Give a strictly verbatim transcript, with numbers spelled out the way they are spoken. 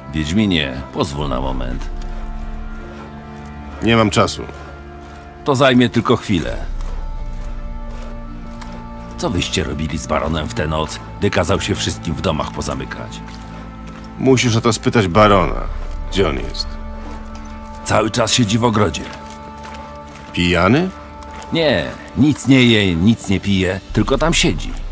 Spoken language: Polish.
Wiedźminie, pozwól na moment. Nie mam czasu. To zajmie tylko chwilę. Co wyście robili z baronem w tę noc, gdy kazał się wszystkim w domach pozamykać? Musisz o to spytać barona. Gdzie on jest? Cały czas siedzi w ogrodzie. Pijany? Nie, nic nie je, nic nie pije, tylko tam siedzi.